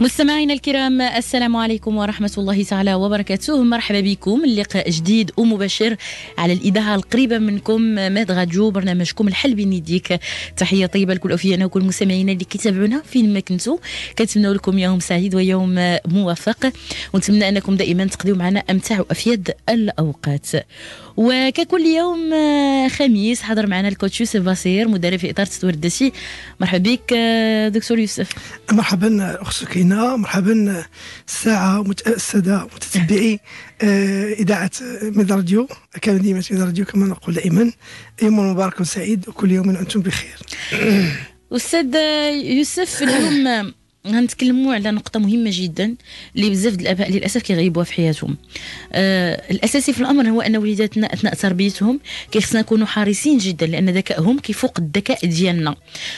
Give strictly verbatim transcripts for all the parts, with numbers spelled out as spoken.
مستمعينا الكرام، السلام عليكم ورحمة الله تعالى وبركاته. مرحبا بكم، لقاء جديد ومباشر على الإذاعة القريبة منكم ماد راديو، برنامجكم الحل بين يديك. تحية طيبة لكل أوفيانا وكل مستمعينا اللي كيتابعونا فين ما كنتوا. كنتمنى لكم يوم سعيد ويوم موفق، ونتمنى أنكم دائما تقضيوا معنا أمتع وأفيد الأوقات. وككل يوم خميس حضر معنا الكوتش يوسف بصير، مدرب في إطار التطوير الذاتي. مرحبا بك دكتور يوسف. مرحبا أخت سكينة، مرحبا الساعة السادة متتبعي إذاعة ميد راديو، أكاديمية ميد راديو كما نقول دائما. يوم مبارك وسعيد وكل يوم أنتم بخير. أستاذ يوسف، اليوم غنتكلموا على نقطة مهمة جدا اللي بزاف د الآباء للأسف كيغيبوها في حياتهم. آه الأساسي في الأمر هو أن وليداتنا أثناء تربيتهم كيخصنا نكونوا حريصين جدا، لأن ذكائهم كيفوق الذكاء ديالنا.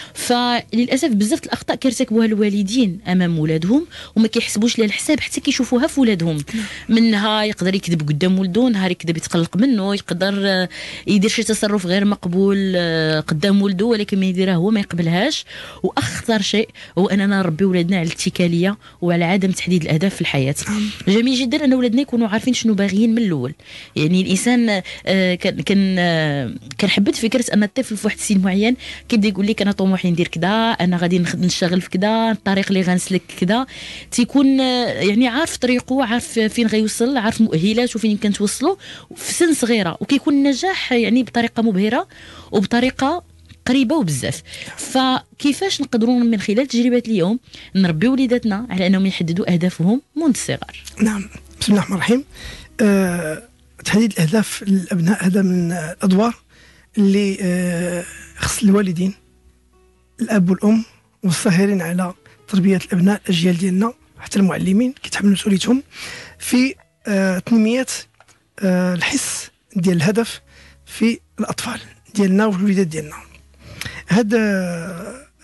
فللأسف بزاف الأخطاء كيرتكبوها الوالدين أمام ولادهم وما كيحسبوش لها الحساب حتى كيشوفوها في ولادهم. منها يقدر يكذب قدام ولده، نهار يكذب يتقلق منه، يقدر آه يدير شي تصرف غير مقبول آه قدام ولده ولكن ما يديرها هو ما يقبلهاش. وأخطر شيء هو أننا نربي ولادنا على الاتكاليه وعلى عدم تحديد الاهداف في الحياه. جميل جدا ان ولادنا يكونوا عارفين شنو باغيين من الاول. يعني الانسان آه كان كان آه كنحبذ فكره ان الطفل في واحد السن معين كيبدا يقول لك انا طموحي ندير كذا، انا غادي نشتغل في كذا، الطريق اللي غنسلك كذا. تيكون آه يعني عارف طريقه، عارف فين غيوصل، عارف مؤهلاته وفين يمكن توصله في سن صغيره، وكيكون النجاح يعني بطريقه مبهره وبطريقه قريبه وبزاف. فكيفاش نقدروا من خلال تجربه اليوم نربي وليداتنا على انهم يحددوا اهدافهم منذ الصغر؟ نعم، بسم الله الرحمن الرحيم. أه، تحديد الاهداف للابناء هذا من الادوار اللي أه خص الوالدين، الاب والام والساهرين على تربيه الابناء، الاجيال ديالنا حتى المعلمين كيتحملوا مسؤوليتهم في أه تنميه أه الحس ديال الهدف في الاطفال ديالنا والوليدات ديالنا. هذا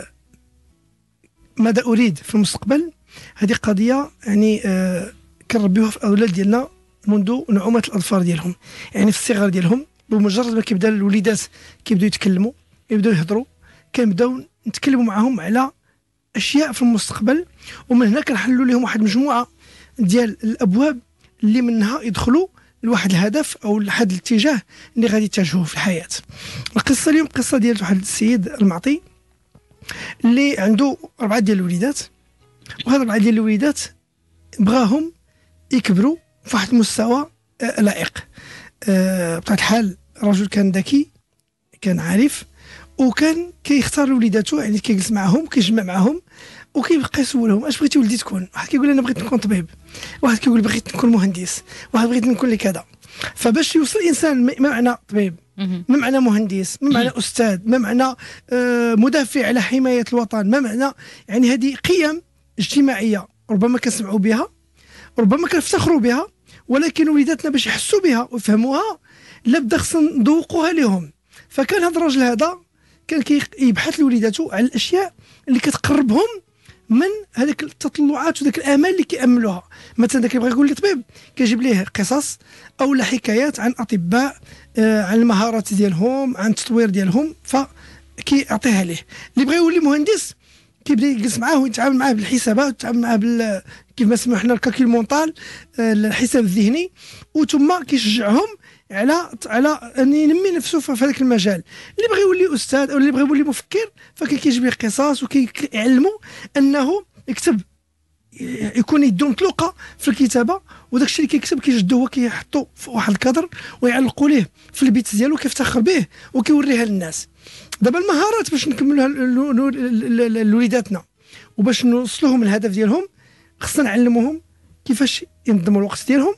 ماذا أريد في المستقبل، هذه قضية يعني آه كنربيوها في الأولاد ديالنا منذ نعومة الأظفار ديالهم، يعني في الصغر ديالهم. بمجرد ما كيبدا الوليدات كيبداو يتكلموا، يبداو يهضروا، كنبداو نتكلموا معهم على أشياء في المستقبل، ومن هنا كنحلوا لهم واحد مجموعة ديال الأبواب اللي منها يدخلوا لواحد الهدف او لواحد الاتجاه اللي غادي يتجهوه في الحياه. القصه اليوم قصه ديال واحد السيد المعطي اللي عنده اربعه ديال الوليدات، وهذا اربعه ديال الوليدات بغاهم يكبروا في واحد المستوى آه لائق. آه بطبيعه الحال الرجل كان ذكي، كان عارف، وكان كيختار وليداته، يعني كيجلس معهم كيجمع معهم وكيبقى يسولهم اش بغيتي ولدي تكون. واحد كيقول انا بغيت نكون طبيب، واحد كيقول بغيت نكون مهندس، واحد بغيت نكون لي كذا. فباش يوصل الانسان ما معنى طبيب، ما معنى مهندس، ما معنى استاذ، ما معنى آه مدافع على حمايه الوطن، ما معنى يعني هذه قيم اجتماعيه ربما كنسمعوا بها، ربما كنفتخروا بها، ولكن وليداتنا باش يحسوا بها ويفهموها لابد خصنا نذوقوها لهم. فكان هذا الرجل هذا كان كيبحث لوليداته على الاشياء اللي كتقربهم من هذيك التطلعات وذاك الامال اللي كياملوها. مثلا داك اللي بغى يقول لي طبيب كيجيب ليه قصص او لا حكايات عن اطباء، آه عن المهارات ديالهم، عن التطوير ديالهم، فكيعطيها ليه. اللي بغى يولي مهندس كيبدا يجلس معاه ويتعامل معاه بالحسابات، ويتعامل معاه بال كيف ما سمعوا حنا الكالكول مونطال، آه الحساب الذهني، وثم كيشجعهم على على ان ينمي نفسه في هذاك المجال. اللي بغى يولي استاذ او اللي بغى يولي مفكر فكيجيب ليه قصص وكيعلموا انه يكتب، يكون يدو مطلوقه في الكتابه، وداك الشيء اللي كيكتب كيجدو هو كيحطو في واحد الكادر ويعلقوا ليه في البيت ديالو، كيفتخر به وكيوريها للناس. دابا المهارات باش نكملوها لوليداتنا وباش نوصلوهم الهدف ديالهم، خصنا نعلموهم كيفاش ينظموا الوقت ديالهم،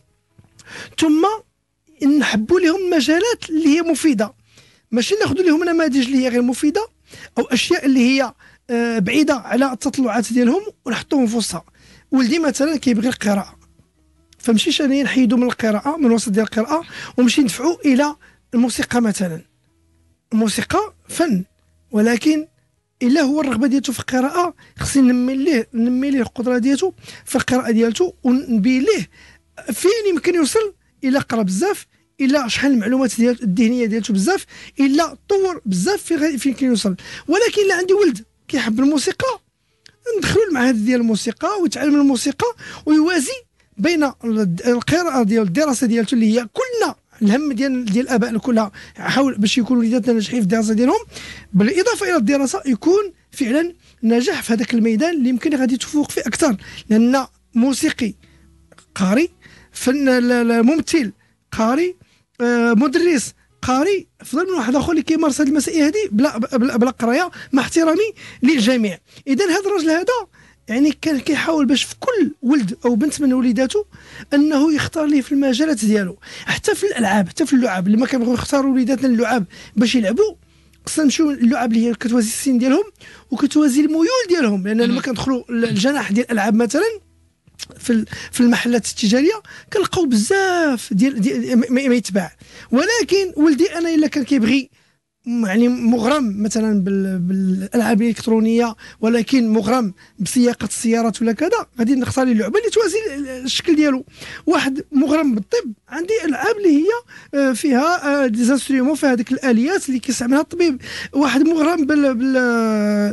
ثم نحبوا لهم مجالات اللي هي مفيده، ماشي ناخذوا لهم نماذج اللي هي غير مفيده او اشياء اللي هي بعيده على التطلعات ديالهم ونحطوهم في وسطها. ولدي مثلا كيبغي القراءه، فمشيش انا نحيدو من القراءه، من الوسط ديال القراءه، ومشي ندفعو الى الموسيقى مثلا. الموسيقى فن، ولكن الا هو الرغبه ديالته في القراءه خصني ننمي ليه ننمي ليه القدره ديالته في القراءه ديالته، ونبين ليه فين يمكن يوصل الا قرا بزاف، الا شحال المعلومات ديال الذهنيه ديالته بزاف، الا طور بزاف في فين كيوصل. ولكن الا عندي ولد كيحب الموسيقى ندخلوا المعهد ديال الموسيقى ويتعلم الموسيقى ويوازي بين القراءه ديال الدراسه ديالته اللي هي كلنا الهم ديال ديال الاباء كلها حاول باش يكونوا وليداتنا ناجحين في الدراسه ديالهم، بالاضافه الى الدراسه يكون فعلا ناجح في هذاك الميدان اللي يمكن غادي يتفوق فيه اكثر، لان موسيقي قاري، فن ممثل قاري، آه مدرس قاري، افضل من واحد اخر اللي كيمارس هذه المسائل هذه بلا بلا, بلا قرايه، مع احترامي للجميع. اذا هذا الراجل هذا يعني كان كيحاول باش في كل ولد او بنت من وليداته انه يختار ليه في المجالات ديالو، حتى في الالعاب، حتى في اللعب اللي ما كنبغيو نختاروا وليداتنا اللعاب باش يلعبوا، خصنا نمشيو اللعب اللي هي كتوازي السن ديالهم وكتوازي الميول ديالهم، لان لما كندخلوا الجناح ديال الالعاب مثلا في في المحلات التجاريه كنلقاو بزاف ديال, ديال ما يتباع، ولكن ولدي انا الا كان كيبغي يعني مغرم مثلا بالالعاب الالكترونيه ولكن مغرم بسياقه السيارات ولا كذا، غادي نختار لي اللعبه اللي توازي الشكل ديالو. واحد مغرم بالطب عندي العاب اللي هي فيها ديزانسترومون، فيها هذيك الاليات اللي كيستعملها الطبيب. واحد مغرم بال بال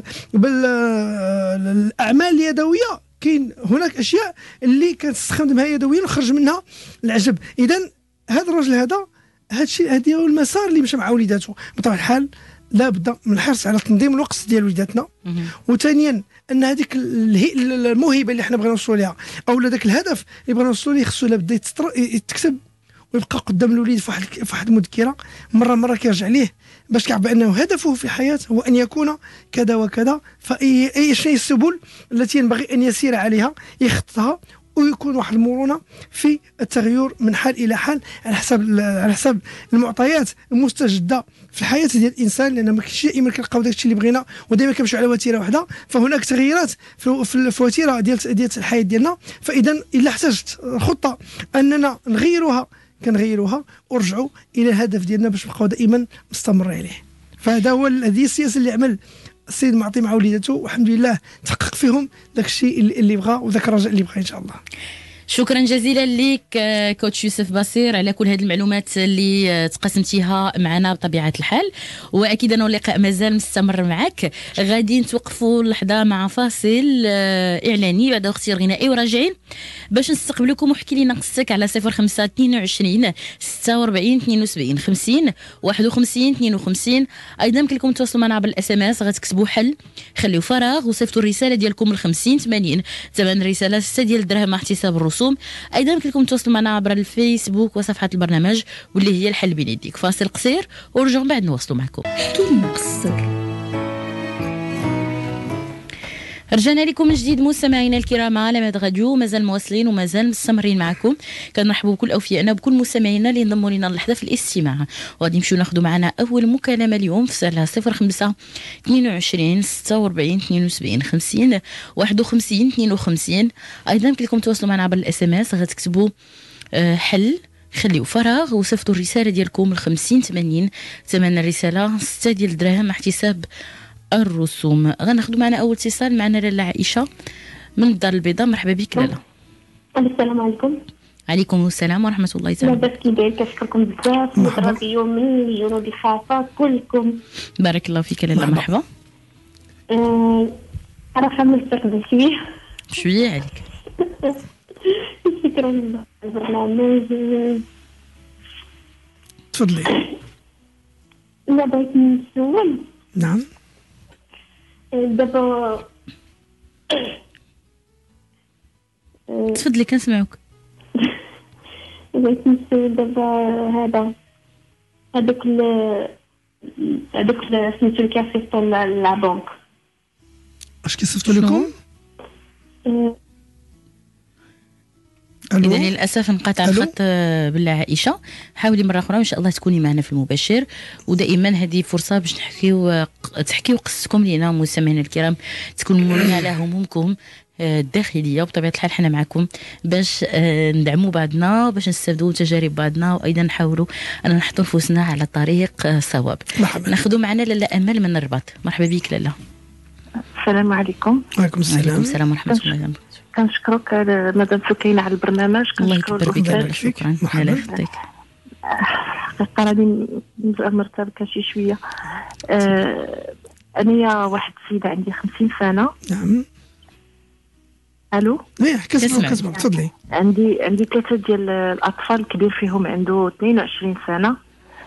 بالاعمال اليدويه، كاين هناك اشياء اللي كنستخدمها يدويا ونخرج منها العجب. اذا هذا الراجل هذا هذا الشيء هذا هو المسار اللي مشى مع وليداته. بطبيعه الحال لا بد من الحرص على تنظيم الوقت ديال وليداتنا، وثانيا ان هذيك الموهبه اللي حنا بغينا نوصلوا لها او ذاك الهدف اللي بغينا نوصلوا ليه خصو لابد يتكتب ويبقى قدام الوليد في واحد في واحد المذكره مره مره كيرجع ليه باش كيعرف بانه هدفه في الحياه هو ان يكون كذا وكذا، فاي اي شيء السبل التي ينبغي ان يسير عليها يخطها، ويكون واحد المرونه في التغير من حال الى حال على حسب على حسب المعطيات المستجده في الحياه ديال الانسان، لان ما كاينش دائما كنلقاو داك الشيء اللي بغينا ودائما كنمشيو على وتيره واحده، فهناك تغييرات في الوتيره ديال ديال الحياه ديالنا. فاذا الا احتاجت الخطه اننا نغيروها كنغيروها ونرجعوا الى الهدف ديالنا باش نبقاو دائما مستمرين عليه. فهذا هو هذه السياسه اللي عمل السيد معطي مع وليداته، والحمد لله تحقق فيهم داك الشيء اللي بغى وذاك الرجاء اللي بغى ان شاء الله. شكرا جزيلا لك كوتش يوسف بصير على كل هذه المعلومات اللي تقاسمتيها معنا بطبيعه الحال، واكيد انه اللقاء مازال مستمر معك. غادي نتوقفوا لحظه مع فاصل اعلاني بعد وقت غنائي وراجعين باش نستقبلكم. وحكي لنا قصتك على صفر خمسة اثنين وعشرين ستة وأربعين اثنين وسبعين خمسين واحد وخمسين اثنين وخمسين. ايضا يمكن لكم تواصلوا معنا عبر الاس ام اس، غتكتبوا حل خليو فراغ وصيفطوا الرساله ديالكم ل خمسين ثمانين، ثمن الرساله ستة ديال الدرهم مع احتساب الرسوم. ايضا يمكن لكم تواصلوا معنا عبر الفيسبوك وصفحه البرنامج واللي هي الحل بين يديك. فاصل قصير ورجعوا بعد نواصلوا معكم. احكي لنا قصتك. رجعنا لكم من جديد مستمعينا الكرام على ماد راديو، مازال مواصلين ومازال مستمرين معكم. كنرحبوا بكل اوفيائنا بكل مستمعينا اللي انضموا لنا اللحظه في الاستماع، وغادي نمشيو ناخذوا معنا اول مكالمه اليوم في ساعه صفر خمسة اثنين وعشرين ستة وأربعين اثنين وسبعين خمسين واحد وخمسين اثنين وخمسين. ايضا يمكن لكم تواصلوا معنا عبر الاس ام اس، غتكتبوا حل خليو فراغ وصيفطوا الرساله ديالكم ل خمسين ثمانين، ثمن الرساله ستة ديال الدراهم مع احتساب الرسوم. غناخذ معنا اول اتصال معنا لاله عائشه من الدار البيضاء. مرحبا بك لاله. السلام عليكم. عليكم السلام ورحمه الله تعالى. لاباس كي داير؟ كنشكركم بزاف الراديو من جنوب الحافه كلكم. بارك الله فيك لاله. مرحبا. أه انا مستقبل شويه شويه عليك. شكرا على البرنامج. تفضلي. لا بغيت نسول. نعم. دابا تفضلي كنسمعوك. بغيت نسول دابا هذا هذاك هذاك سميتو اللي كيصيفطوا للبنك، اش كيصيفطوا لكم؟ إذا للأسف انقطع الخط بالله عائشة. حاولي مرة أخرى وإن شاء الله تكوني معنا في المباشر، ودائما هذه فرصة باش نحكيو تحكيو قصتكم لينا مستمعينا الكرام، تكونوا لنا على همومكم الداخلية، وبطبيعة الحال حنا معكم باش ندعموا بعضنا، باش نستافدوا تجارب بعضنا، وأيضا نحاولوا أن نحطوا نفوسنا على الطريق الصواب. ناخذوا معنا لاله أمل من الرباط. مرحبا بك لاله. السلام عليكم. وعليكم السلام. وعليكم السلام ورحمة الله وبركاته. كنشكرك مادام كاينه على البرنامج. الله يكبر بك. شكرا. الله يحفظك. حقيقه راني مرتبكه شي شويه. آه انا واحد السيده عندي خمسين سنه. نعم. الو ايه كنسمعك كنسمعك. كنسمعك تفضلي. عندي عندي ثلاثه ديال الاطفال، الكبير فيهم عنده اثنين وعشرين سنه.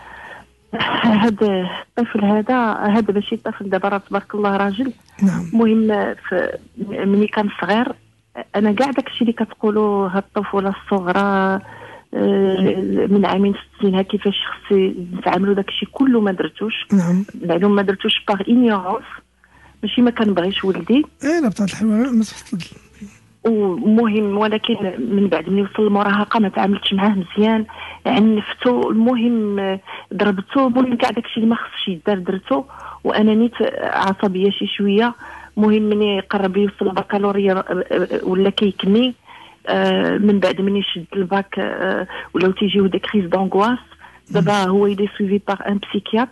هذا الطفل هذا هذا ماشي طفل دابا، راه تبارك الله راجل. نعم المهم ف- ملي كان صغير انا كاع داكشي اللي كتقولوا هاد الطفوله الصغرى آه، من عامين ست سنين كيفاش خص نتعاملوا، داكشي كله ما درتوش. نعم العلوم ما درتوش باغ انيغونس، ماشي ما كنبغيش ولدي. ايه لا بطاعة الحال ما تفضل. ومهم ولكن من بعد ملي وصل المراهقه ما تعاملتش معاه مزيان، عنفتو. المهم آه، ضربتو. المهم كاع داكشي اللي ما خصش يدار درتو، وانا نيت عصبيه شي شويه. المهم ملي قرب يوصل البكالوريا آه، آه، ولا كيكني. آه، من بعد ملي شد الباك آه، ولاو تيجيو دي كريز دونغواس. دابا هو يدي سويفي باغ ان بسيكياتر.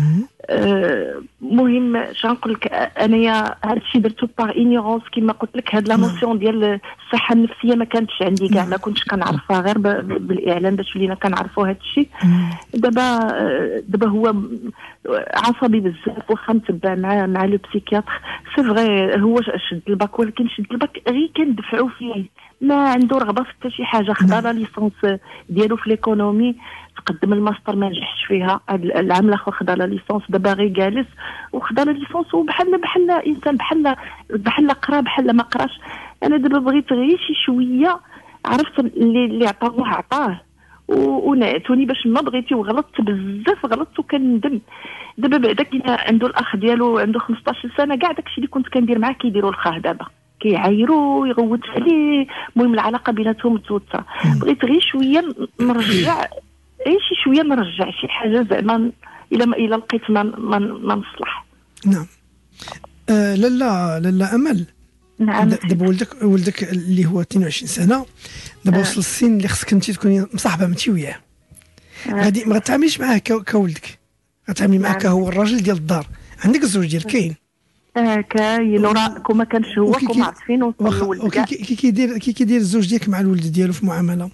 المهم شنقول لك انايا هادشي درتو باغ انيغونس كيما قلت لك. هاد لا نوسيون ديال الصحه النفسيه ما كانتش عندي كاع، ما كنتش كنعرفها غير ب- بالاعلام باش ولينا كنعرفوا هادشي. دابا آه، دابا هو م- عصبي بزاف، واخا نتبع مع مع لو بسيكياتر. سي فغي هو شد الباك، ولكن شد الباك غير كندفعوا فيه، ما عنده رغبه في حتى شي حاجه. خدا لا ليسونس ديالو في ليكونومي، تقدم الماستر ما نجحش فيها. هاد العام الاخر خدا لا ليسونس، دابا غير جالس وخدا لا ليسونس وبحال بحال انسان بحال بحال قرا بحال ما قراش. انا دابا بغيت غير شي شويه، عرفت اللي اللي عطاه الله عطاه، و- ونعتوني باش ما بغيتي، وغلطت بزاف، غلطت وكندم. دابا بعدا كاين عنده الاخ ديالو عنده خمسطاش سنه، كاع داكشي اللي كنت كندير معاه كيديروا الخاه دابا، كيعايروا يغوت عليه. المهم العلاقه بيناتهم متوتره. بغيت غير شويه نرجع، اي شي شويه نرجع شي حاجه زعما الا ما الا لقيت ما ما, ما نصلح. نعم آه لالا لالا امل. نعم د- دابا ولدك ولدك اللي هو اثنين وعشرين سنه، دابا آه. وصل السن اللي خصك انت تكوني مصاحبه انت وياه. غادي ما غتعامليش معاه ك- كولدك، غتعاملي معاه نعم. كهو الراجل ديال الدار. عندك الزوج ديال كاين آه كاين وراه كون ما كانش هو وكي- كون كي- عارفين وصل واخا الولد وكي كاع. كي كي كيدير كي كيدير الزوج ديالك مع الولد ديالو في المعامله؟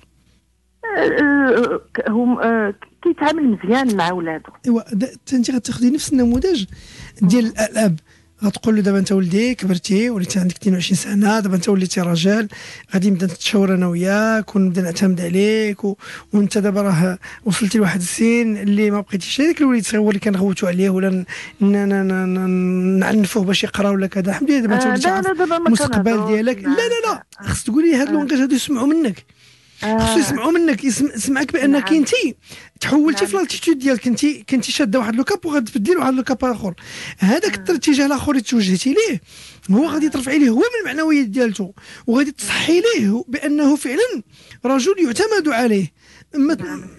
آه، ك- هم آه، كيتعامل مزيان مع ولادو. ايوا د- انت غتاخدي نفس النموذج ديال الاب. غتقول له دابا انت ولدي كبرتي وليتي عندك اثنين وعشرين سنه، دابا انت وليتي رجال، غادي نبدا نتشاور انا وياك ونبدا نعتمد عليك، و... وانت دابا راه وصلتي لواحد السن اللي ما بقيتيش هذاك الوليد الصغير هو اللي كنغوتوا عليه ولا ن... ن... ن... ن... نعنفوه باش يقرا ولا كذا. الحمد لله دابا انت آه، وليتي لا عارف لا دابا ما المستقبل كنهضروش ديالك. لا لا لا معاه. خص تقولي هاد اللونجاج هادو يسمعوا منك، خصو يسمعوا منك، يسم... يسمعك بانك نعم. انت تحولتي نعم. في الاتيتود ديالك، انت كنتي شاده واحد لو كاب وغادي تبدلي واحد لو كاب اخر. هذاك الاتجاه الاخر اللي توجهتي ليه هو غادي ترفعي ليه هو من المعنويات ديالته، وغادي تصحي ليه بانه فعلا رجل يعتمد عليه. من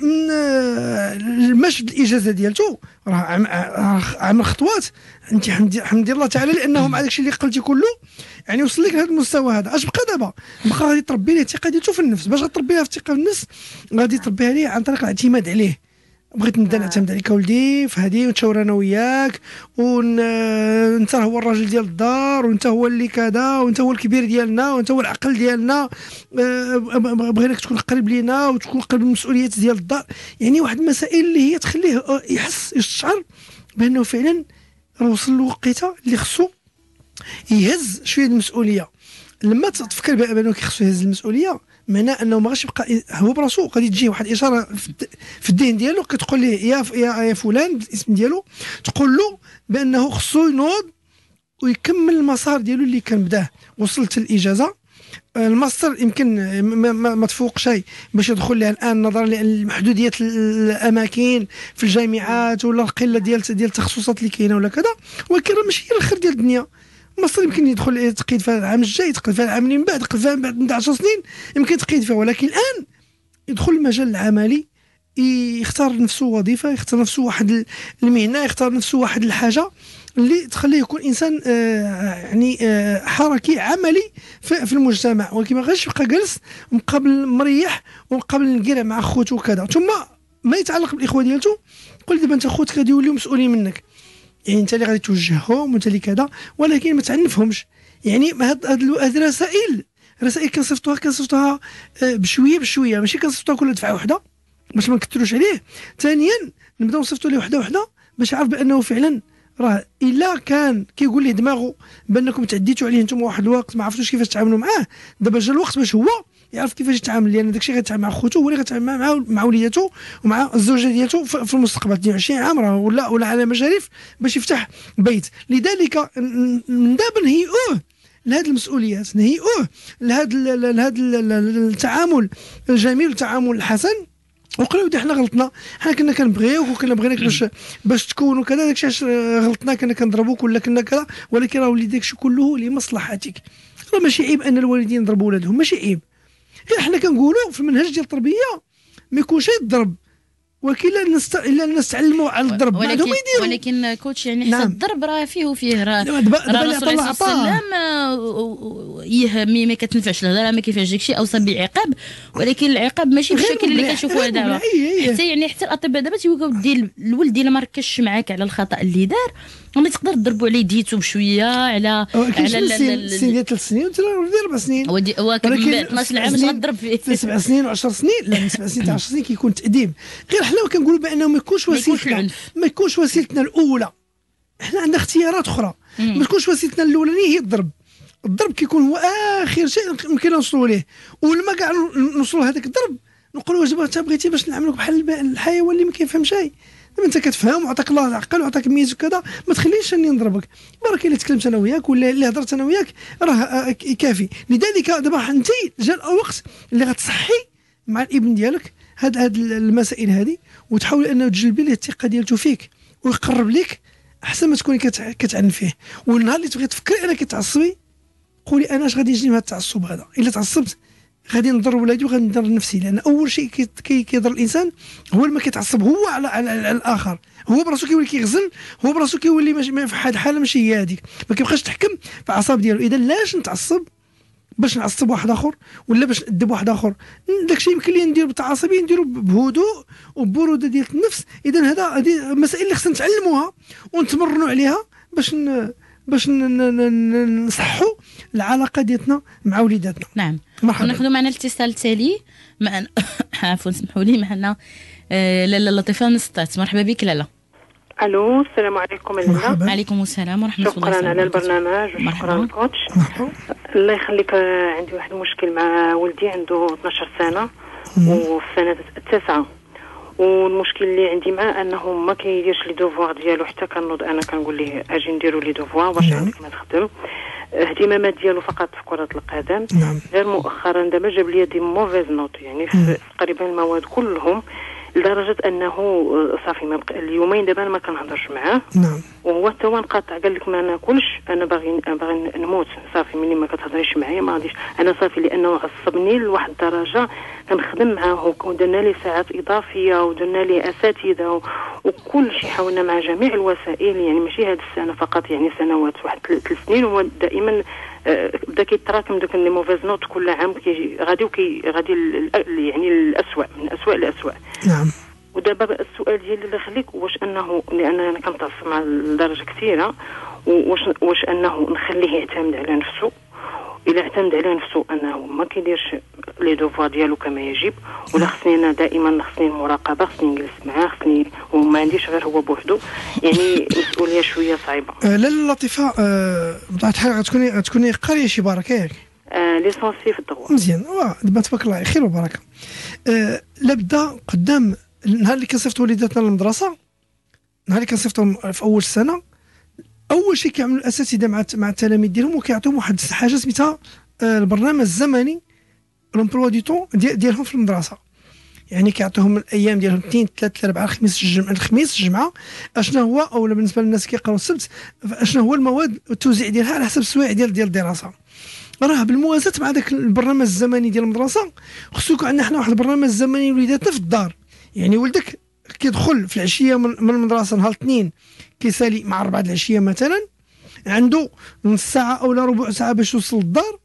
المشهد الاجازه ديالته راه عم- راه عمل خطوات. انت حمدي حمدي الله تعالى لانه مع داكشي اللي قلتي كله يعني وصل لك لهذا المستوى هذا. اش بقى دابا؟ بقى غادي تربي ليه الثقه ديالته في النفس. باش غتربيها في الثقه في النفس غادي تربيها ليه عن طريق الاعتماد عليه. بغيت نبدا نعتمد عليك ولدي في هذه، ونتشاور انا وياك، وانت هو الراجل ديال الدار، وانت هو اللي كذا، وانت هو الكبير ديالنا، وانت هو العقل ديالنا. آه، بغيناك تكون قريب لينا وتكون قريب من المسؤوليات ديال الدار. يعني واحد المسائل اللي هي تخليه آه، يحس يشعر بانه فعلا راه وصل الوقيته اللي خصو يهز شويه المسؤوليه. لما تفكر بانه كيخصو يهز المسؤوليه معناه انه ما غاش يبقى هو براسو، غادي تجي واحد الاشاره في الد- في الذهن ديالو كتقول ليه يا ف- يا يا فلان بالاسم ديالو، تقول له بانه خصو ينوض ويكمل المسار ديالو اللي كان بداه. وصلت الاجازه، آه، الماستر يمكن ما, ما, ما تفوق شيء باش يدخل لها الان نظرا لمحدوديه الاماكن في الجامعات ولا القله ديال ديال التخصصات اللي كاينه ولا كذا، ولكن راه ماشي هي الاخر ديال الدنيا. الماستر يمكن يدخل يتقيد في العام الجاي، يتقيد في العام اللي من بعد، يتقيد فيها بعد عشر سنين يمكن تقيد فيها، ولكن الان يدخل المجال العملي، يختار نفسه وظيفه، يختار نفسه واحد المهنه، يختار نفسه واحد الحاجه اللي تخليه يكون انسان آه يعني آه حركي عملي في, في المجتمع، ولكن ما غاش يبقى جالس مقابل مريح ومقابل نقرا مع خوته وكذا. ثم ما يتعلق بالاخوه ديالته، قول دابا انت خوتك غادي يوليو مسؤولين منك، يعني انت اللي غادي توجههم وانت اللي كذا، ولكن ما تعنفهمش. يعني هاد هاد الرسائل رسائل كنصيفطوها كنصيفطوها آه بشويه بشويه، ماشي كنصيفطوها كل دفعه واحده باش ما نكثروش عليه. ثانيا نبداو نصيفطوا ليه وحده وحده باش يعرف بانه فعلا راه الا كان كيقول ليه دماغه بانكم تعديتوا عليه انتم واحد الوقت ما عرفتوش كيفاش تعاملوا معاه، دابا جا الوقت باش هو يعرف كيفاش يتعامل، لان داكشي غيتعامل مع خوتو هو اللي غيتعامل مع مع وليداتو ومع الزوجه ديالته في المستقبل. اثنين وعشرين عام راه ولا ولا على مشارف باش يفتح بيت. لذلك من دابا نهيئوه لهذه المسؤوليات، نهيئوه لهذا لهذا التعامل الجميل والتعامل الحسن. وقال ودي حنا غلطنا، حنا كنا كنبغيوك وكنا بغيناك باش باش تكون وكذا، داكشي علاش غلطنا كنا كنضربوك ولا كنا كذا، ولكن راه ولي داكشي كله لمصلحتك. راه ماشي عيب ان الوالدين يضربوا ولادهم، ماشي عيب، غير حنا كنقولوا في المنهج ديال التربيه ما يكونش يضرب، ولكن الا الناس الا الناس تعلموا على الضرب ما عندهم يديروا. ولكن كوتش يعني حتى نعم. الضرب راه فيه وفيه، راه دابا الرسول عليه السلام يهمي ما كتنفعش الهضره، ما كيفاش داكشي اوصى بالعقاب، ولكن العقاب ماشي بالشكل اللي كنشوفوه دابا. حتى يعني حتى الاطباء دابا تيقولوا ودي الولد الا ما ركزش معاك على الخطا اللي دار ما تقدر تضربوا عليه ديتو بشويه على على السن ديال ثلاث سنين وانت ديال اربع سنين، هو كان اثناش عام تضرب فيه سبع سنين و10 سنين. لا من سبع سنين حتى عشر سنين كيكون تأديب. غير حنا كنقولوا بانه ما يكونش وسيلتنا ما يكونش وسيلتنا الاولى، حنا عندنا اختيارات اخرى. ما تكونش وسيلتنا الاولانيه هي الضرب. الضرب كيكون هو اخر شيء يمكن نوصلوا ليه، ولما كاع نوصلوا هذاك الضرب نقولوا واش انت بغيتي باش نعاملوك بحال الحيوان اللي ما كيفهم شيء. انت كتفهم وعطاك الله العقل وعطاك ميز وكذا، ما تخليش اني نضربك. برك الا تكلمت انا وياك ولا اللي هضرت انا وياك راه كافي. لذلك دابا انت جا الوقت اللي غتصحي مع الابن ديالك هاد هاد المسائل هذه، وتحاول انه تجلبي ليه الثقه ديالته فيك ويقرب لك احسن ما تكوني كتعنف فيه. والنهار اللي تبغي تفكري انك كتعصبي قولي انا اش غادي يجيني من هذا التعصب هذا. الا تعصبت غادي نضر ولادي وغادي نضر نفسي، لان اول شيء كي كيضر الانسان هو لما كيتعصب هو على, على, على الاخر، هو براسو كيولي كيغزل، هو براسو كيولي في واحد الحاله ماشي هي هذيك، ما كيبقاش تحكم في الاعصاب ديالو. اذا لاش نتعصب باش نعصب واحد اخر ولا باش نأدب واحد اخر؟ داكشي يمكن لي ندير بالتعاصبيه نديرو بهدوء وبروده ديال النفس. اذا هذا هذه مسائل اللي خصنا نتعلموها ونتمرنوا عليها باش ن... باش نصحوا العلاقه ديالنا مع وليداتنا. نعم. وناخذوا معنا الاتصال التالي معنا عفوا سمحوا لي معنا آه لاله لطيفه من سطات. مرحبا بك لاله. الو السلام عليكم لاله. وعليكم السلام ورحمه الله وبركاته. شكرا على البرنامج وشكرا الكوتش. الله يخليك. عندي واحد المشكل مع ولدي عنده اثناش سنه وفي السنه التاسعه، والمشكل اللي عندي معاه انه ما كيديرش لي دوفوار ديالو، حتى كنوض انا كنقول ليه اجي نديرو لي دوفوار واش عندك ما تخدم. اهتمامات ديالو فقط في كره القدم. نعم. غير مؤخرا دابا جاب لي دي موفيز نوت، يعني في تقريبا المواد كلهم، لدرجه انه صافي ما بقى اليومين دابا ما كنهضرش معاه. نعم. وهو حتى هو نقاطع قال لك ما ناكلش، انا باغي باغي نموت صافي ملي ما كتهضريش معايا ما غاديش انا صافي، لانه عصبني لواحد الدرجه. كنخدم معاه ودرنا لي ساعات اضافيه ودرنا لي اساتذه وكل شيء، حاولنا مع جميع الوسائل، يعني ماشي هذه السنه فقط، يعني سنوات واحد ثلاث سنين هو دائما بدا كيتراكم دوك لي موفيز نوت كل عام كي غادي وكي غادي يعني الاسوء من اسوء لاسوء. نعم. ودابا السؤال ديالي اللي خليك واش انه، لان انا كنتعصب مع لدرجه كثيره، واش واش انه نخليه يعتمد على نفسه. الا اعتمد على نفسه انه ما كيديرش لي دوفوار ديالو كما يجب، ولا خصني انا دائما خصني المراقبه، خصني نجلس معاه، خصني وما عنديش غير هو بوحدو، يعني مسؤوليه شويه صعيبه. أه لا لطيفه. أه بطبيعه الحال غتكوني غتكوني قاريه شي بركه ياك؟ آه ليسونسي في الدغوا. مزيان. واه دابا تبارك الله خير وبركه. أه لابد قدام النهار اللي كنصيفطوا وليداتنا للمدرسه، النهار اللي كنصيفطوهم في اول السنه، اول شيء كيعملوا الاساتذه مع مع التلاميذ ديالهم وكيعطيهم واحد حاجه سميتها آه البرنامج الزمني لومبلوا دي طون ديالهم في المدرسه. يعني كيعطيهم الايام ديالهم اثنين ثلاث الاربعاء الخميس الجمعه الخميس الجمعه اشنا هو، او بالنسبه للناس كيقراو السبت اشنا هو المواد والتوزيع ديالها على حسب السوايع ديال ديال الدراسه. راه بالموازاه مع ذاك البرنامج الزمني ديال المدرسه خصو يكون عندنا حنا واحد البرنامج زمني لوليداتنا في الدار. يعني ولدك كيدخل في العشيه من المدرسه نهار الاثنين كيسالي مع أربعة العشيه مثلا، عنده نص ساعه او لا ربع ساعه باش يوصل للدار،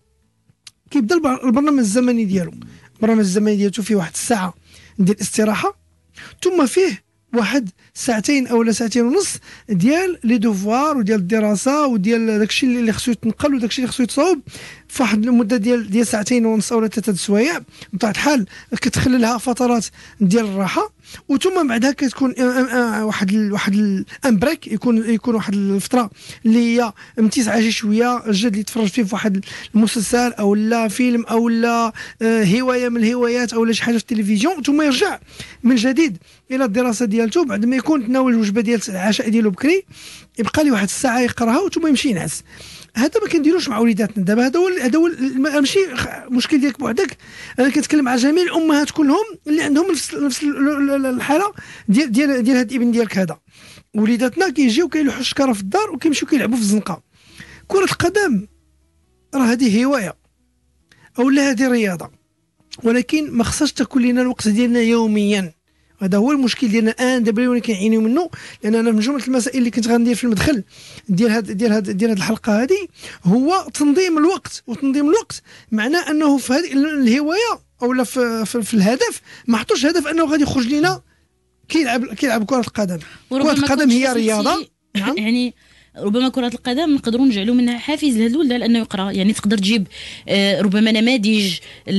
كيبدا البرنامج الزمني ديالو. البرنامج الزمني ديالو فيه واحد الساعه ديال الاستراحه، ثم فيه واحد ساعتين او لا ساعتين ونص ديال لي دوفوار وديال الدراسه وديال داكشي اللي خصو يتنقل وداكشي اللي خصو يتصاوب في واحد المده ديال ديال ساعتين ونص او ثلاثه سوايع. بطبيعه الحال كتخلي لها فترات ديال الراحه. وثم بعدها كتكون واحد ال واحد ان بريك، يكون يكون واحد الفتره اللي هي متسعه شي شويه، الجد اللي يتفرج فيه في واحد المسلسل او لا فيلم او لا هوايه من الهوايات او لا شي حاجه في التلفزيون، ثم يرجع من جديد الى الدراسه ديالته. بعد ما يكون تناول الوجبه ديال العشاء ديالو بكري، يبقى لي واحد الساعه يقراها وثم يمشي ينعس. هذا ما كنديروش مع وليداتنا دابا. هذا هو هذا هو ماشي مشكل ديالك بوحدك، انا كنتكلم مع جميع الامهات كلهم اللي عندهم نفس نفس الحاله ديال ديال ديال هذا الابن ديالك. هذا وليداتنا كيجيو كيلوحوا الشكاره في الدار وكيمشيو كيلعبوا في الزنقه. كره القدم راه هذه هوايه او لا هذه رياضه، ولكن ما خصهاش تاكل لنا الوقت ديالنا يوميا. هذا هو المشكل ديالنا الان دابا اللي كنعينيو منه. لان انا من جمله المسائل اللي كنت غندير في المدخل ديال هاد ديال هاد ديال هاد الحلقه هذه هو تنظيم الوقت. وتنظيم الوقت معناه انه في هذه الهوايه او لا في, في, في الهدف ما حطوش هدف انه غادي يخرج لنا كيلعب كيلعب كره القدم. كره القدم هي رياضه. نعم. يعني ربما كرة القدم نقدروا نجعلوا منها حافز لهذا الولد لانه يقرا. يعني تقدر تجيب ربما نماذج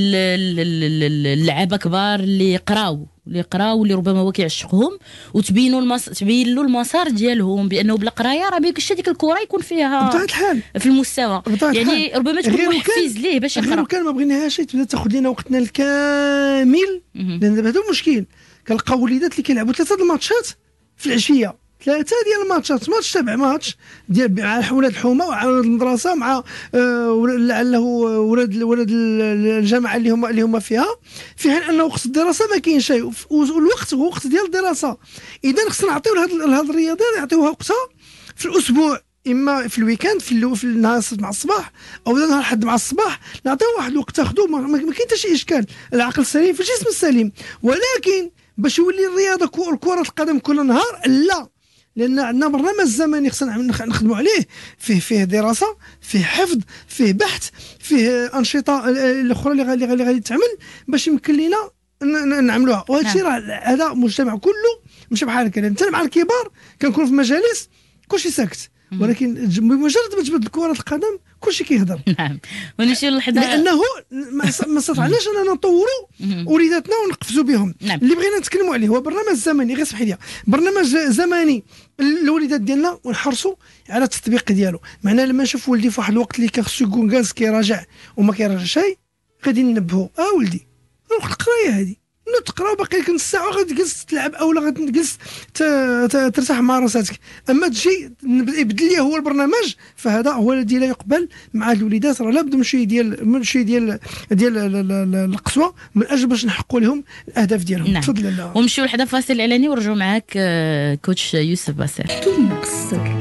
اللعابه كبار اللي يقراو اللي يقراو اللي ربما هو كيعشقهم، وتبينوا المس... تبين له المسار ديالهم بانه بلا قرايه راه بيمكنش هذيك الكره يكون فيها بطبيعه الحال في المستوى. يعني الحال. ربما تكون محفز ليه باش يقرا. غير كان ما بغيناهاش تبدا تاخذ لنا وقتنا الكامل. لان دابا هذا المشكل. كنلقاو وليدات اللي كيلعبوا ثلاثه د الماتشات في العشيه، ثلاثه ديال الماتشات، ماتش تبع ماتش ديال مع ولاد الحومه ومع ولاد المدرسه مع آه لعله ولاد ولاد الجامعه اللي هما اللي هما فيها، في حين ان وقت الدراسه ما كاينش شيء، والوقت هو وقت ديال الدراسه. اذا خصنا نعطيو لهاد الرياضه نعطيوها وقتها في الاسبوع، اما في الويكاند في, في النهار مع الصباح او نهار الحد مع الصباح، نعطيو واحد الوقت تاخذوه. ما, ما كاين حتى شي اشكال. العقل السليم في الجسم السليم. ولكن باش يولي الرياضه كره القدم كل نهار لا، لان عندنا برنامج زمني خصنا نخدموا عليه، فيه فيه دراسه، فيه حفظ، فيه بحث، فيه انشطه الاخرى اللي غادي اللي غادي تعمل باش يمكن لنا نعملوها. وهذا الشيء راه هذا مجتمع كله ماشي بحال هكا. حتى مع الكبار كنكون في مجالس كلشي ساكت، ولكن بمجرد ما تجبد كره القدم كلشي كيهضر. نعم. ونمشيو للحدا لانه ما استطعناش اننا نطوروا وليداتنا ونقفزوا بهم. نعم. اللي بغينا نتكلموا عليه هو برنامج زمني، غير اسمح لي، برنامج زمني للوليدات ديالنا ونحرصوا على التطبيق ديالو. معناه لما نشوف ولدي في واحد الوقت اللي خصو يكون جالس كيراجع وما كيراجع شيء، غادي ننبهوا اه ولدي روح القرايه هذه تقرا باقي لك نص ساعه غادي تجلس تلعب او غادي تجلس ترتاح مع راساتك. اما تجي يبدل لي هو البرنامج، فهذا هو الذي لا يقبل مع الوليدات. راه لابد من شويه ديال من شويه ديال ديال القسوه من اجل باش نحققوا لهم الاهداف ديالهم. نعم. تفضل الله. ونمشيو لحدا فاصل اعلاني ونرجعوا معاك كوتش يوسف باسل. تنقصك.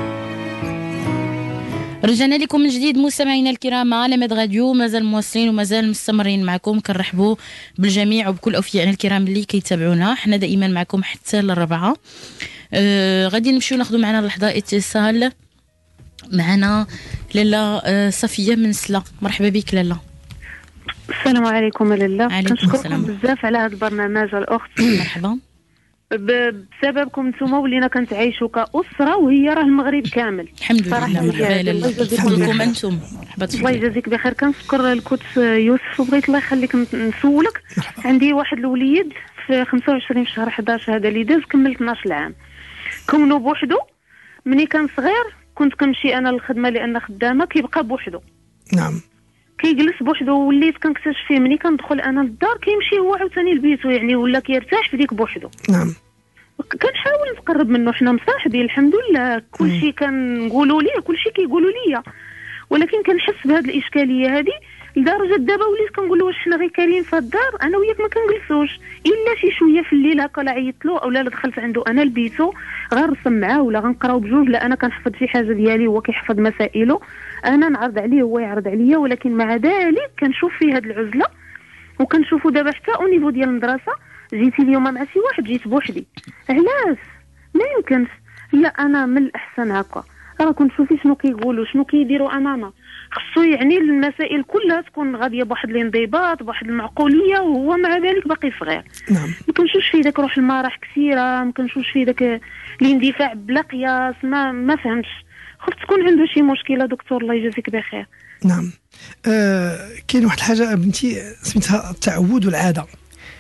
رجعنا لكم من جديد مستمعينا الكرام على مد غاديو، مازال مواصلين ومازال مستمرين معكم. كنرحبوا بالجميع وبكل اوفيائنا الكرام اللي كيتابعونا. حنا دائما معكم حتى للربعه. آه غادي نمشيو ناخذوا معنا لحظه اتصال. معنا لاله آه صفيه من سلا. مرحبا بك لاله. السلام عليكم لاله. كنشكركم بزاف على هذا البرنامج الاخت. مرحبا. بسببكم نتوما ولينا كنتعايشوا كأسرة، وهي راه المغرب كامل. الحمد لله. مرحبا لاله. لكم انتم. مرحبا. الله يجازيك بخير. كنشكر الكوتش يوسف وبغيت الله يخليك نسولك. عندي واحد الوليد في خمسة وعشرين في شهر حداش هذا اللي داز كمل اثناش عام. كونه بوحدو ملي كان صغير كنت كنمشي انا للخدمه لان خدامه، كيبقى بوحدو. نعم. كيجلس بوحدو، وليت كنكتشف فيه ملي كندخل انا للدار كيمشي هو عاوتاني لبيتو، يعني ولا كيرتاح في ديك بوحدو. نعم. كنحاول نقرب منه، حنا مصاحبين الحمد لله، كلشي كنقولوا ليه كلشي كيقولوا لي، ولكن كنحس بهذه الاشكاليه هذه لدرجه دابا وليت كنقول له واش حنا غير كارين في الدار انا وياك ما كنجلسوش الا شي شويه في الليل هكا، لا عيطت له او لا دخلت عنده انا لبيتو غنرسم معاه ولا غنقراو بجوج، لا انا كنحفظ شي حاجه ديالي هو كيحفظ مسائله، انا نعرض عليه هو يعرض عليا، ولكن مع ذلك كنشوف فيه هذه العزله. وكنشوفوا دابا حتى او نيفو ديال المدرسه، جيتي اليوم مع شي واحد جيت بوحدي، علاش ما يمكنش؟ لا انا من الاحسن هكا، راه كنشوفي شنو كيقولوا شنو كيديروا امامنا، خصو يعني المسائل كلها تكون غاديه بواحد الانضباط بواحد المعقوليه، وهو مع ذلك باقي صغير. نعم. ما كنشوفش فيه داك روح المرح كثيره، ما كنشوفش فيه داك الاندفاع بلا قياس، ما ما فهمتش، خفت تكون عنده شي مشكله. دكتور الله يجازيك بخير. نعم. آه كاين واحد الحاجه بنتي سميتها التعود والعاده.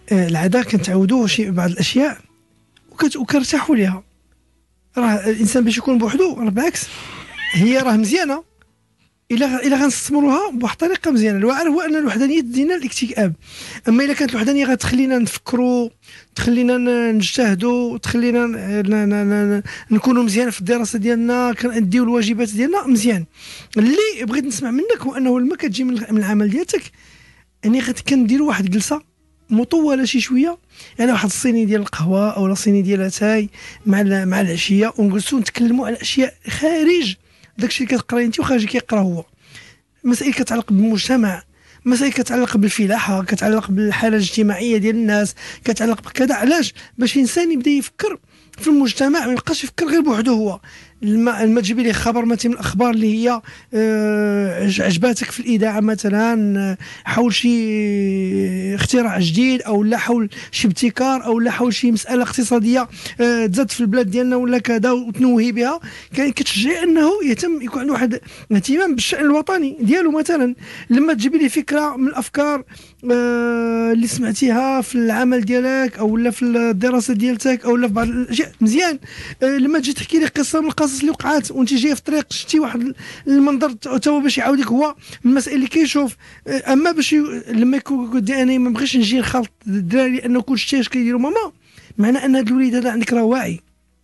آه العاده كنتعودوا شي بعض الاشياء وكنرتاحوا ليها. راه الانسان باش يكون بوحدو راه بالعكس هي راه مزيانه الا الا غنستثمروها بواحد الطريقه مزيانه. الواعر هو ان الوحدانيه تدينا الاكتئاب، اما الا كانت الوحدانيه غتخلينا نفكروا، تخلينا نجتهدوا، تخلينا نكونوا مزيان في الدراسه ديالنا، كنديو الواجبات ديالنا مزيان. اللي بغيت نسمع منك هو انه لما كتجي من العمل ديالك يعني كنديروا واحد الجلسه مطوله شي شويه، يعني واحد الصيني ديال القهوه او صيني ديال اتاي مع مع العشيه، ونجلسوا نتكلموا على اشياء خارج داكشي اللي كتقراي انت وخارج كيقرا هو. مسائل كتعلق بالمجتمع، مسائل كتعلق بالفلاحه، كتعلق بالحاله الاجتماعيه ديال الناس، كتعلق بكذا. علاش؟ باش الانسان يبدا يفكر في المجتمع، ما يبقاش يفكر غير بوحده هو. لما تجيبي ليه خبر مثلا من الاخبار اللي هي آه عجباتك في الاذاعه مثلا، حول شي اختراع جديد او لا حول شي ابتكار او لا حول شي مساله اقتصاديه آه تزاد في البلاد ديالنا ولا كذا وتنوهي بها، كان كتشجع انه يتم يكون عنده واحد الاهتمام بالشان الوطني ديالو. مثلا لما تجيبي لي فكره من الافكار آه اللي سمعتيها في العمل ديالك او لا في الدراسه ديالتك او لا في بعض الاشياء مزيان. آه لما تجي تحكي لي قصه من القصص اللي وقعات وانت جاي في الطريق شتي واحد المنظر تا هو باش يعاودك هو المسائل اللي كيشوف. اما باش لما يكون انا ما بغيتش نجي نخلط الدراري لانه كل شيء اش كيديروا ماما، معنى ان هذا الوليد هذا عندك راه واعي،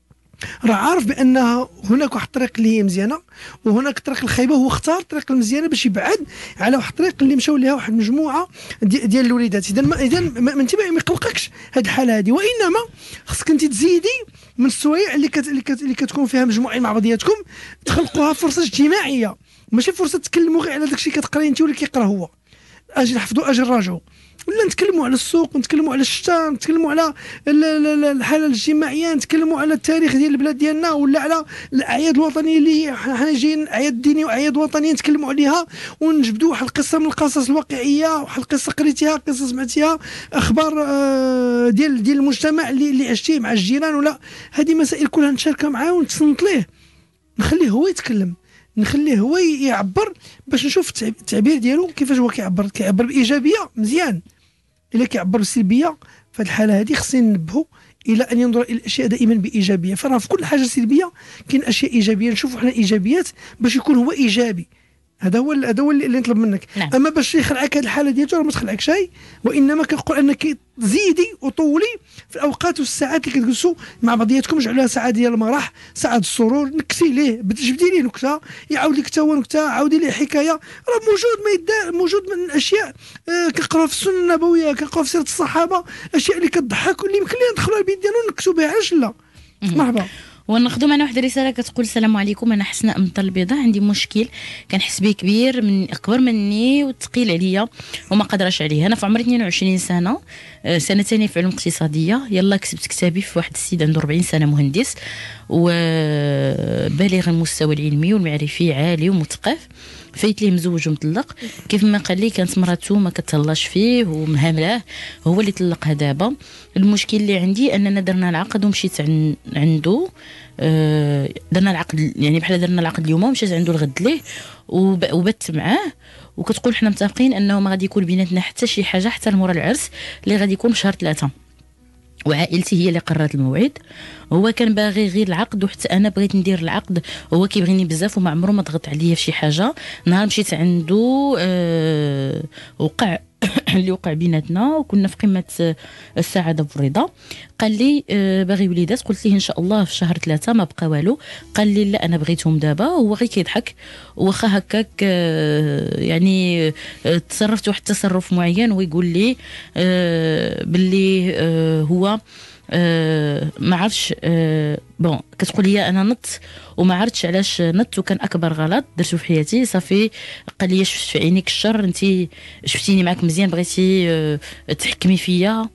راه عارف بانها هناك واحد الطريق اللي هي مزيانه وهناك الطريق الخايبه، هو اختار الطريق المزيانه باش يبعد على واحد الطريق اللي مشاو ليها واحد المجموعه دي ديال الوليدات. اذا ما اذا ما انت ما يقلقكش هذه الحاله هذه، وانما خصك انت تزيدي من السوايع اللي كت... اللي, كت... اللي كتكون فيها مجموعين مع بعضياتكم، تخلقوها فرصه اجتماعيه، ماشي فرصه تكلموا غير على داكشي كتقراي انت ولا كيقرا هو. اجي نحفظوا اجي نراجعوا، ولا نتكلموا على السوق، نتكلموا على الشتاء، نتكلموا على الحاله الاجتماعيه، نتكلموا على التاريخ ديال البلاد ديالنا، ولا على الاعياد الوطنيه اللي حنا جايين اعياد دينيه واعياد وطنيه نتكلموا عليها، ونجبدوا واحد القصه من القصص الواقعيه، واحد القصه قريتيها، قصه سمعتيها، اخبار ديال ديال المجتمع اللي اللي عشتيه مع الجيران، ولا هذه مسائل كلها نتشاركها معاه ونتصنت ليه، نخليه هو يتكلم، نخليه هو يعبر باش نشوف التعبير ديالو كيفاش هو كيعبر. كيعبر بايجابيه مزيان، الا كيعبر بالسلبيه في الحاله هذه خصنا ننبهوا الى ان ينظر الى الاشياء دائما بايجابيه. فراه في كل حاجه سلبيه كاين اشياء ايجابيه، نشوفوا حنا ايجابيات باش يكون هو ايجابي. هذا هو هذا هو اللي نطلب منك. نعم. اما باش يخلعك هذه الحاله ديالته راه ما تخلعك شيء، وانما كنقول انك زيدي وطولي في الاوقات والساعات اللي كتجلسوا مع بعضياتكم، جعلوها ساعه ديال المرح، ساعه السرور، نكتي ليه، جبدي ليه نكته يعاود لك حتى هو نكته، عاودي ليه حكايه، راه موجود ما يدار، موجود من الاشياء آه كنقراو في السنه النبويه، كنقراو في سيره الصحابه، اشياء اللي كتضحك واللي يمكن لنا ندخلوها البيت ديالنا ونكتبوا بها. علاش لا؟ مرحبا. وناخذوا معنا واحد الرساله كتقول: السلام عليكم، انا حسناء من الدار البيضاء، عندي مشكل كنحس به كبير من اكبر مني وثقيل عليا وما قادراش عليه. انا في عمري اثنين وعشرين سنه، سنتين في علوم اقتصاديه، يلا كسبت كتابي في واحد السيد عنده أربعين سنه، مهندس وبالغ المستوى العلمي والمعرفي عالي ومثقف، فايت ليه مزوج ومطلق. كيف ما قال لي كانت مراتو ما كتهلاش فيه ومهاملاه، هو اللي طلقها دابا. المشكل اللي عندي اننا درنا العقد ومشيت عن عنده آه درنا العقد، يعني بحال درنا العقد اليوم ومشيت عنده الغد ليه وبت معاه، وكتقول حنا متفقين انه ما غادي يكون بيناتنا حتى شي حاجه حتى لمورا العرس اللي غادي يكون بشهر ثلاثة، وعائلتي هي اللي قررت الموعد. هو كان باغي غير العقد، وحتى انا بغيت ندير العقد، هو كيبغيني بزاف وما عمره ما ضغط عليا في شي حاجه. نهار مشيت عنده أه وقع اللي وقع بيناتنا وكنا في قمه السعاده والرضا. قال لي أه باغي وليدات، قلت ليه ان شاء الله في شهر ثلاثة، ما بقى والو. قال لي لا انا بغيتهم دابا. هو غير كيضحك، واخا هكاك أه يعني أه تصرفت واحد التصرف معين ويقول لي أه باللي أه هو أه ما عرفش أه بون. كتقول لي انا نط وما عرفتش علاش نط، وكان اكبر غلط درته في حياتي. صافي قال لي شفت في عينيك الشر، انت شفتيني معك مزيان، بغيتي أه تحكمي فيا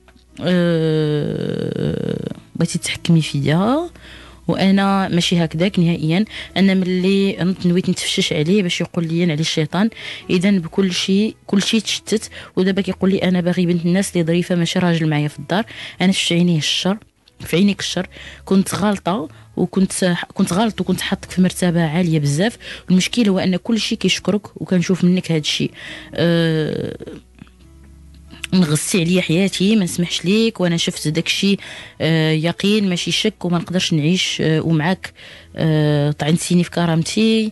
أه بغيتي تحكمي فيا وانا ماشي هكذاك نهائيا. انا ملي نط نويت نتفشش عليه باش يقول لي على الشيطان. اذا بكل شيء كل شيء تشتت، ودابا كيقول لي انا باغي بنت الناس اللي ظريفه ماشي راجل معايا في الدار. انا شفت عينيه الشر، في عينيك الشر، كنت غلطه وكنت كنت غلط وكنت حاطك في مرتبه عاليه بزاف. المشكل هو ان كل شيء كيشكرك وكنشوف منك هذا الشيء. أه نغصي عليا حياتي، ما نسمحش ليك، وانا شفت داكشي آه يقين ماشي شك، وما نقدرش نعيش آه ومعاك آه طعنتيني في كرامتي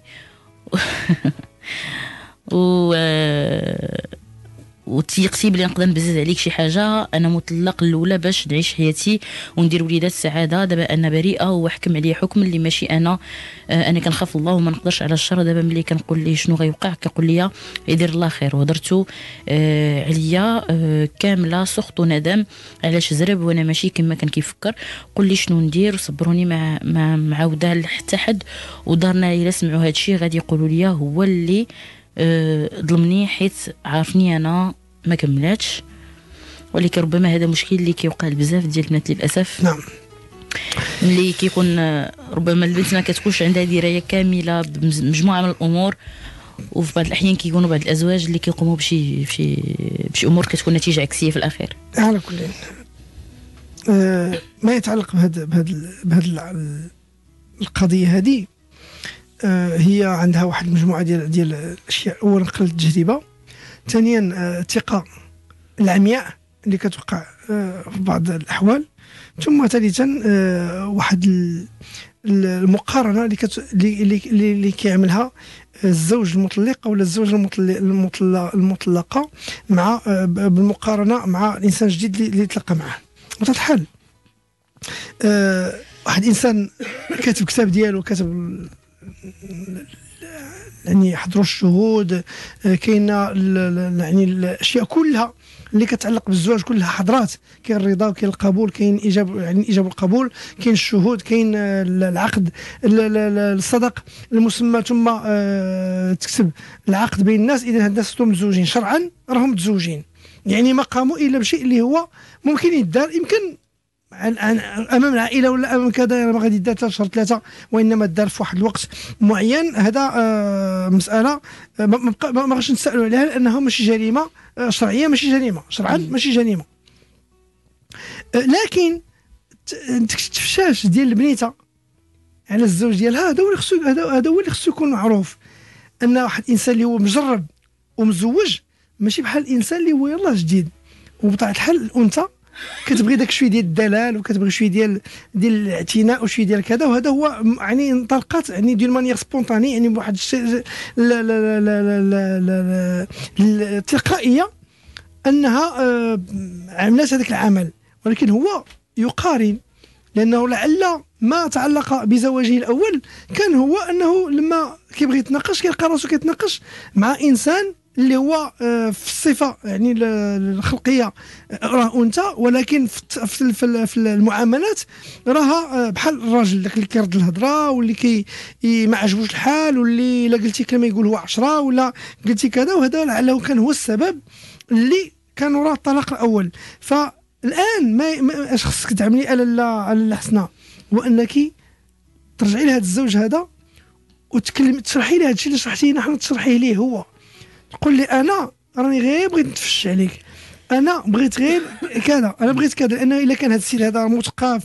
و آه وتيقتي بلي نقدر نبزز عليك شي حاجه. انا مطلق الاولى باش نعيش حياتي وندير وليدات السعاده. دابا انا بريئه وحكم عليا حكم اللي ماشي انا. آه انا كنخاف الله وما نقدرش على الشر. دابا ملي كنقول ليه شنو غيوقع كيقول لي يدير الله خير. وهضرتو آه عليا آه كامله سخط وندم علاش زرب وانا ماشي كما كان كيفكر. قول لي شنو ندير وصبروني. ما ما معاوده حتى حد ودارنا الا سمعوا هذا الشيء غادي يقولوا لي هو اللي أه ظلمني حيت عارفني انا ما كملاتش. ولكن ربما هذا مشكل اللي كيوقع بزاف ديال البنات للاسف. نعم. اللي كيكون ربما البنت ما كتكونش عندها درايه كامله بمجموعه من الامور، وفي بعض الاحيان كيكونوا بعض الازواج اللي كيقوموا بشي بشي بشي امور كتكون نتيجه عكسيه في الاخير. على كل آه ما يتعلق بهذا بهذا بهذا القضيه هذه، آه هي عندها واحد المجموعه ديال ديال الاشياء. اولا قله التجربه، ثانيا الثقه آه العمياء اللي كتوقع آه في بعض الاحوال، ثم ثالثا آه واحد المقارنه اللي كت اللي اللي كيعملها الزوج المطلق ولا الزوجه المطلقه المطلقه مع آه بالمقارنه مع الانسان الجديد اللي يتلقى معه. بطبيعه الحال آه واحد الانسان كاتب كتاب ديالو، كاتب يعني حضروا الشهود، كاينه يعني الاشياء كلها اللي كتعلق بالزواج كلها حضرات. كاين الرضا وكاين القبول، كاين ايجاب يعني الايجاب والقبول، كاين الشهود، كاين العقد الصدق المسمى، ثم تكتب العقد بين الناس. اذا هاد الناس متزوجين شرعا راهم متزوجين، يعني ما قاموا الا بشيء اللي هو ممكن يدار يمكن امام العائله ولا امام كذا، ما غادي يدار شهر ثلاثه، وانما دار في واحد الوقت معين. هذا آه مساله آه ما ما غاش نسالوا عليها لانها ماشي جريمه آه شرعيه، ماشي جريمه شرعا، ماشي جريمه. آه لكن التفشاش ديال البنيته على الزوج ديالها هذا هو اللي خصو هذا هو اللي خصو يكون معروف. ان واحد الانسان اللي هو مجرب ومزوج ماشي بحال الانسان اللي هو يلاه جديد. وبطبيعه الحال الانثى كتبغي داك شويه ديال الدلال، وكتبغي شويه ديال ديال الاعتناء وشويه ديال كذا. وهذا هو يعني انطلقت يعني دون مانيير سبونطاني، يعني بواحد الشيء لا لا لا لا لا لا التلقائيه انها آه عملت هذاك العمل. ولكن هو يقارن، لانه لعل ما تعلق بزواجه الاول كان هو انه لما كيبغي يتناقش كيلقى راسو كيتناقش مع انسان اللي هو في الصفه يعني الخلقيه راه انثى، ولكن في في المعاملات راها بحال الراجل داك اللي كيرد الهضره، واللي كي ما عجبوش الحال، واللي الا قلتي كلمه يقول هو عشرة، ولا قلتي كذا. وهذا لعله كان هو السبب اللي كان وراء الطلاق الاول. فالان ما اش خصك تعملي على على الحسنى، هو انك ترجعي لهذا الزوج هذا وتكلمي تشرحي له هذا الشيء اللي شرحتيه نحن، تشرحيه ليه هو. تقول لي انا راني غير بغيت نتفش عليك، انا بغيت غير كذا، انا بغيت كذا. لانه الا كان هذا السيد هذا مثقف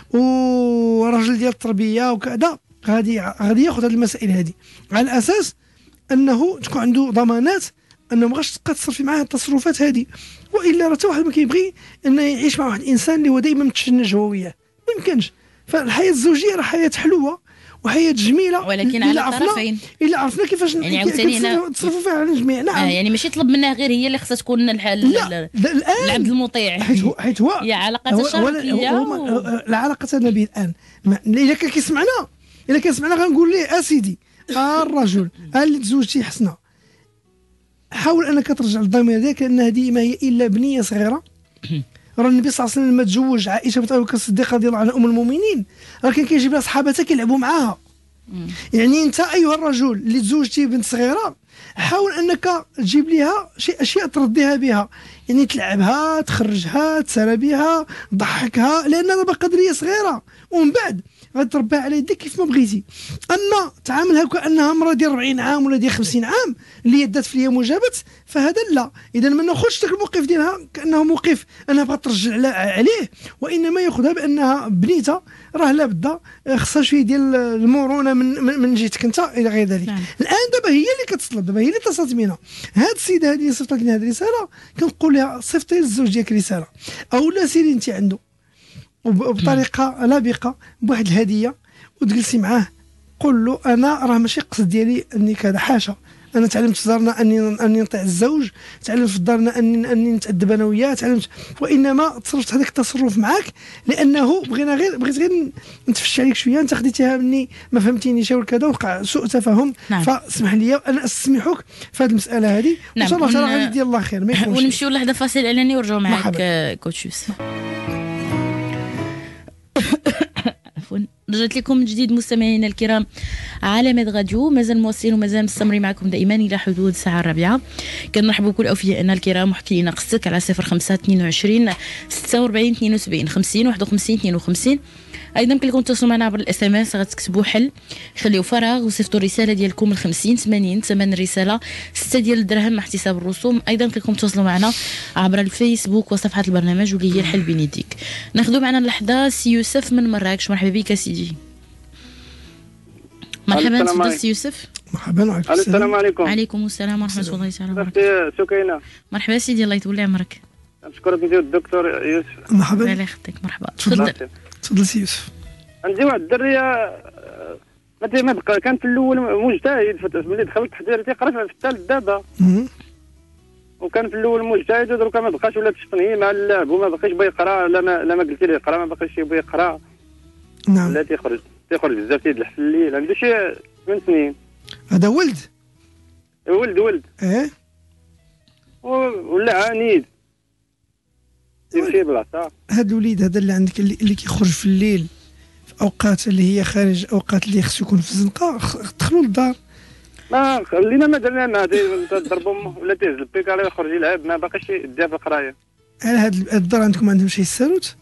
وراجل ديال التربيه وكذا غادي غادي ياخذ هذه المسائل هذه على اساس انه تكون عنده ضمانات انه ما غاش تبقى تصرفي معاه التصرفات هذه. والا راه حتى واحد ما كيبغي انه يعيش مع واحد الانسان اللي هو دائما متشنج هو وياه، ما يمكنش. فالحياه الزوجيه راه حياه حلوه وحياه جميله، ولكن على الطرفين الا عرفنا كيفاش يعني عاوتاني نتصرفوا فيها على الجميع. نعم آه يعني ماشي يطلب منها غير هي اللي خصها تكون الحال لا العبد المطيع، حيت هو حيت هو هي علاقه تشاركيه. و... لا علاقه لنا به الان. الا كان كيسمعنا الا كان سمعنا غنقول ليه اسيدي آه الرجل آه اللي تزوجتي حسنه، حاول انك ترجع للضمير ديالك، لان هذه ما هي الا بنيه صغيره. راه النبي صلى الله عليه وسلم لما تزوج عائشه بنت ابي بكر الصديقه رضي الله عنها ام المؤمنين، راه كان كيجيب لها صحابتها كيلعبوا معاها. يعني انت ايها الرجل اللي تزوجتي بنت صغيره، حاول انك تجيب لها شي اشياء ترضيها بها، يعني تلعبها، تخرجها، تسالى بها، تضحكها، لان راه باقا دريه صغيره. ومن بعد غادي تربيها على يدك كيف ما بغيتي. اما تعاملها كانها امراه ديال أربعين عام ولا ديال خمسين عام اللي هي دات في اليوم وجابت، فهذا لا. اذا ما ناخذش ذاك الموقف ديالها كانه موقف انها بغات ترجع عليه، وانما ياخذها بانها بنيته راه لابد خصها شويه ديال المرونه من من جهتك انت الى غير ذلك. نعم. الان دابا هي اللي كتصلب، دابا هي اللي اتصلت بينا. هاد السيده هذه اللي صيفطت لنا هذه الرساله كنقول لها صيفطي للزوج ديالك رساله، او لا سيري انت عنده وبطريقه لبقه بواحد الهديه وتجلسي معاه، قول له انا راه ماشي قصد ديالي اني كذا، حاشا، انا تعلمت في دارنا اني اني نطيع الزوج، تعلمت في دارنا اني اني نتادب انا وياه، تعلمت، وانما تصرفت هذاك التصرف معاك لانه بغينا غير بغيت غير نتفش عليك شويه، انت خديتيها مني ما فهمتينيش وكذا، وقع سوء تفاهم. نعم. فاسمح لي انا استسمحك في هذه المساله هذه. نعم. ان شاء الله تعالى غادي دير الله خير. ما يكونش ونمشيو لحظه فاصل اعلاني ونرجعوا معاك كوتش يوسف. عفوا. رجعت لكم من جديد مستمعينا الكرام على مد غاديو، مازال مواصلين ومازال مستمرين معكم دائما الى حدود الساعه الرابعه. كنرحبوا بكل اوفيائنا الكرام، وحكي لنا قصتك على صفر خمسة اثنين وعشرين ستة وأربعين اثنين وسبعين خمسين واحد وخمسين اثنين وخمسين. ايضا يمكن لكم تواصلوا معنا عبر الاس ام اس، غتكتبوا حل، خليوا فراغ وصيفطوا الرساله ديالكم ل خمسين ثمانين، ثمن الرساله ستة ديال الدرهم مع احتساب الرسوم. ايضا يمكن لكم تواصلوا معنا عبر الفيسبوك وصفحه البرنامج واللي هي الحل بين يديك. ناخذوا معنا اللحظه سي يوسف من مراكش. مرحبا بك سيدي. مرحبا، تفضل سي يوسف. مرحبا وعليكم السلام. السلام عليكم. وعليكم السلام ورحمه الله تعالى وبركاته. سكينه. مرحبا سيدي، الله يطول عمرك. نشكرك انت والدكتور يوسف. مرحبا. الله يخليك. مرحبا، تفضل. تفضل سي يوسف. عندي واحد الدريه ما بقى، كانت في الاول مجتهد، ملي دخلت تحضيرتي قرات في الثالث دابا، وكان في الاول مجتهد ودروكا ما بقاش، ولا تشطني مع اللعب وما بقاش بغى يقرا. لا ما لا ما قلتي ليه يقرا ما بقاش يبغي يقرا. نعم. لا تيخرج تيخرج بزاف تيدلح في الليل. عنده شي ثمان سنين. هذا ولد؟ ولد ولد. ايه. ولا عنيد يمشي بالعصا. هذا الوليد هذا اللي عندك اللي, اللي كيخرج في الليل في اوقات اللي هي خارج اوقات اللي خصو يكون في الزنقه، دخلوا للدار. ما خلينا ما درنا معاه، تضرب امه ولا تهز البيكاره يخرج يلعب، ما باقيش يديها في القرايه. على هذا الدار عندكم عندهم شي الساروت؟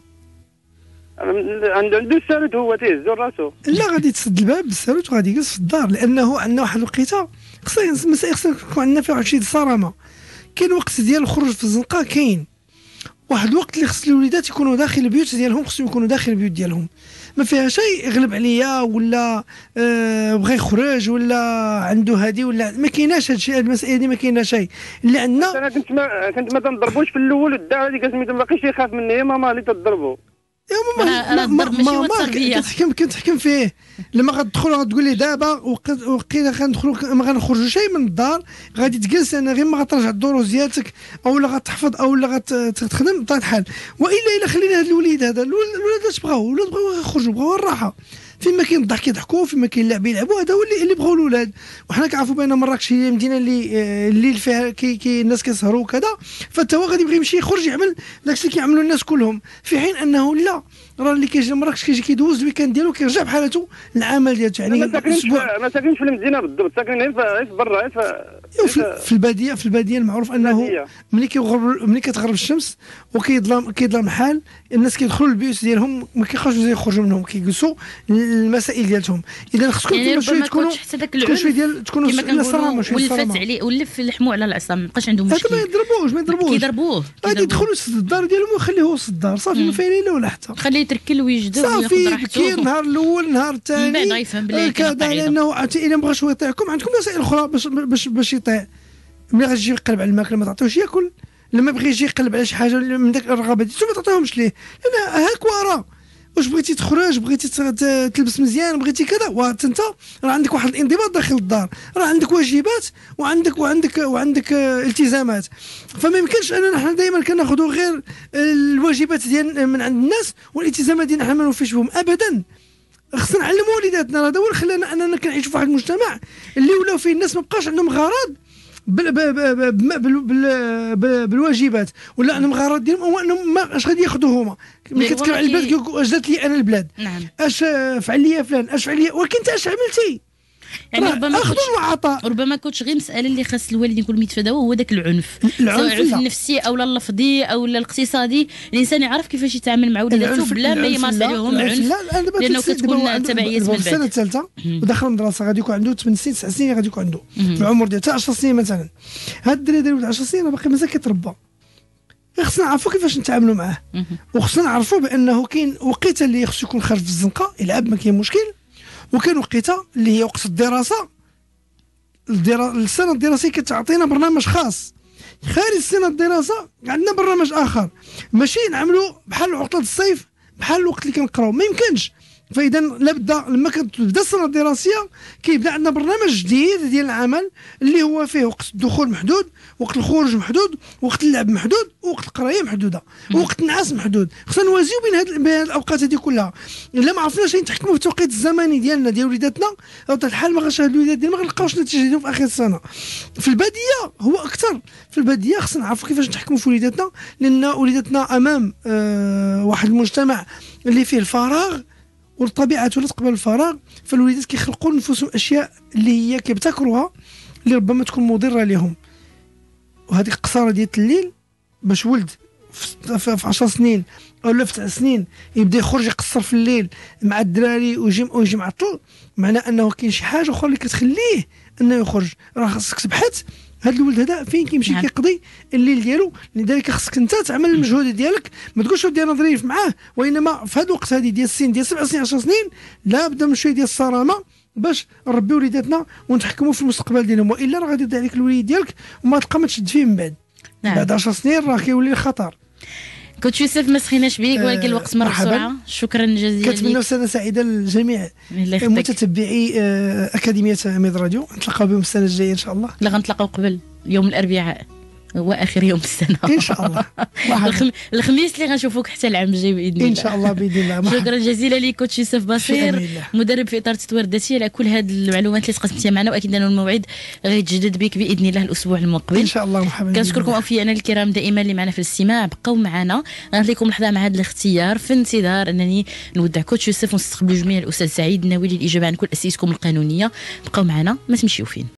عنده عنده الساروت، هو تيهزو راسو. لا غادي تسد الباب بالساروت وغادي يجلس في الدار، لانه عندنا واحد الوقيته خصنا المسائل خصنا يكون عندنا فيها واحد شي صرامه. كاين وقت ديال الخروج في الزنقه، كاين واحد الوقت اللي خص الوليدات يكونوا داخل البيوت ديالهم، خصهم يكونوا داخل البيوت ديالهم، ما فيها شيء يغلب عليا ولا آه بغى يخرج ولا عنده هادي ولا ما كايناش هادشي. هاد المسائل هادي ما كاينه شيء اللي عندنا. انا كنت ما كنت ما تنضربوش في الاول، الدار هذيك سميتو ما باقيش يخاف مني، يا ماما اللي تضربوا. يا ماما ما ما كتحكم كتحكم فيه. لما غتدخل غتقول لي دابا وقيله غندخلوا ما غنخرجوا شيء من الدار، غادي تجلس انا غير ما غترجع الدروس ديالك او لا غتحفظ او لا غتخدم بطبيعه الحال. والا الا خلينا هذا الوليد هذا الولاد اش بغاو؟ الولاد بغاو يخرجوا، بغاو الراحه، فيما كاين الضحك يضحكوا، فيما كاين اللعب يلعبوا. هذا هو اللي اللي بغاو الاولاد. وحنا كنعرفوا بان مراكش هي المدينه اللي الليل فيها كي, كي الناس كيسهروا وكذا، فتا هو غادي يبغي يمشي يخرج يعمل داكشي اللي كيعملوا الناس كلهم، في حين انه لا، راه اللي كيجي لمراكش كيجي كيدوز الويكاند ديالو كيرجع بحالته العمل ديالو. يعني ما ساكنينش ما ساكنينش في المدينه بالضبط، ساكنين غير في برا، في, في الباديه. في الباديه المعروف انه ملي كيغرب ملي كتغرب الشمس وكيظلم كيظلم الحال، الناس كيدخلوا البيوت ديالهم ما كيخرجوش يخرجوا منهم، كيجلسوا المسائل ديالهم. اذا خصكم يعني شويه تكونوا تكونوا شويه ديال تكونوا صرامه شويه ولفت عليه ولف لحمو على العصا، ما بقاش عنده مشكل. هذا ما يضربوش ما يضربوش كيضربوه غادي يدخلوا لسد الدار ديالهم ويخليوه وسط الدار صافي، ما فيها لا ولا حتى. خليه يتركل ويجد صافي يبكي النهار الاول النهار الثاني من بعد غيفهم بلي كذا، لانه الا بغى شويه يطيعكم عندكم وسائل اخرى باش باش باش يطيع. ملي غيجي يقلب على الماكله ما تعطيوش ياكل، لما بغى يجي يقلب على شي حاجه من داك الرغبه ديالو ما تعطيهمش ليه، لان هاك وراه واش بغيتي تخرج، بغيتي تلبس مزيان، بغيتي كذا، وانت انت راه عندك واحد الانضباط داخل الدار، راه عندك واجبات وعندك وعندك وعندك التزامات. فما يمكنش اننا حنا دائما كناخذوا غير الواجبات ديال من عند الناس والالتزامات ديالنا حنا ما نوفيش بهم ابدا. خصنا نعلموا وليداتنا، هذا هو اللي خلانا اننا كنعيشوا في واحد المجتمع اللي ولاو فيه الناس ما بقاش عندهم غرض بال بال بال بالواجبات، ولا عندهم غرض ديالهم هو انهم ما اش غادي ياخذوا هما. ملي كتكلم على البلاد اش درت لي انا البلاد، نعم، اش فعل لي فلان، اش فعل لي، ولكن انت اش عملتي؟ يعني ربما اخذ وعطاء. ربما كنتش غير مساله اللي خاص الوالدين يكونوا يتفاداوه هو ذاك العنف، العنف سواء النفسي او اللفظي او الاقتصادي. الانسان يعرف كيفاش يتعامل مع وليداته بلا ما يمارس عليهم العنف، لانه كتكون تبعيات من بعد. في السنه الثالثه ودخل المدرسه غادي يكون عنده ثمان سنين تسع سنين، غادي يكون عنده في العمر ديال حتى عشر سنين مثلا. هاد الدري ديال عشر سنين باقي مازال كيتربى، خصنا نعرفوا كيفاش نتعاملوا معاه، وخصنا نعرفوا بانه كاين وقيته اللي خصو يكون خارج في الزنقه يلعب ما كاين مشكل، وكاين وقيته اللي هي وقت الدراسه. الدرا... السنه الدراسيه كتعطينا برنامج خاص، خارج السنه الدراسه عندنا برنامج اخر، ماشي نعملوا بحال عطله الصيف بحال الوقت اللي كنقراو، ما يمكنش. فاذا لابد لما كتبدا السنه الدراسيه كيبدا عندنا برنامج جديد ديال العمل اللي هو فيه وقت الدخول محدود، وقت الخروج محدود، وقت اللعب محدود، وقت القرايه محدوده، وقت النعاس محدود. خصنا نوازيو بين هاد بين الاوقات هذه كلها. الا ما عرفناش نتحكموا في التوقيت الزمني ديالنا ديال وليداتنا، بطبيعه الحال ما غاش هاد الوليدات ديالنا ما غنلقاوش النتيجه ديالهم في اخر السنه. في الباديه هو اكثر، في الباديه خصنا نعرفوا كيفاش نتحكموا في وليداتنا، لان وليداتنا امام آه واحد المجتمع اللي فيه الفراغ، والطبيعه لا تقبل الفراغ. فالوليدات كيخلقوا لنفسهم اشياء اللي هي كيبتكروها اللي ربما تكون مضره لهم. وهذيك القصاره ديال الليل باش ولد في عشر سنين ولا في تسع سنين يبدا يخرج يقصر في الليل مع الدراري ويجي ويجي معطل، معناه انه كاين شي حاجه اخرى اللي كتخليه انه يخرج. راه خاصك تبحث هذا الولد هذا فين كيمشي نعم. كيقضي الليل ديالو. لذلك خاصك انت تعمل المجهود ديالك، ما تقولش ودي انا ظريف معاه، وانما في هذا الوقت هذه ديال السن ديال سبع سنين عشر سنين لا بدا من شويه ديال الصرامه باش نربيو وليداتنا ونتحكموا في المستقبل ديالهم، والا راه غادي يضيع عليك الوليد ديالك وما تلقى ما تشد فيه من بعد. نعم. بعد عشر سنين راه كيولي خطر. كنت يوسف ما سخيناش بيك ولكن الوقت مر بسرعه. شكرا جزيلا. كنتمنى سنه سعيده للجميع متتبعي اكاديميه ميد راديو. نتلاقاو بهم السنه الجايه ان شاء الله. لا غنتلاقاو قبل يوم الاربعاء هو اخر يوم السنه ان شاء الله. الخم... الخميس اللي غنشوفوك حتى العام الجاي باذن الله ان شاء الله باذن الله. شكرا جزيلا لك كوتش يوسف بصير، مدرب في اطار التطوير الذاتي، على كل هذه المعلومات اللي تقاسمتيها معنا، واكيد انه الموعد غيتجدد بك باذن الله الاسبوع المقبل ان شاء الله. مرحبا. كنشكركم اوفياءنا الكرام دائما اللي معنا في الاستماع. بقاو معنا، غنعطيكم لحظه مع هذا الاختيار في انتظار انني نودع كوتش يوسف ونستقبل جميع الاستاذ سعيد الناوي للاجابه عن كل اسئلتكم القانونيه. بقاو معنا ما تمشيو فين.